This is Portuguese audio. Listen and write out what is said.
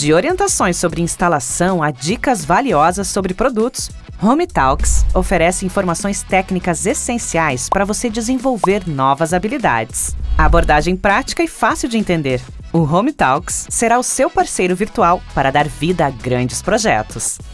De orientações sobre instalação a dicas valiosas sobre produtos, Home Talks oferece informações técnicas essenciais para você desenvolver novas habilidades. A abordagem prática e fácil de entender. O Home Talks será o seu parceiro virtual para dar vida a grandes projetos.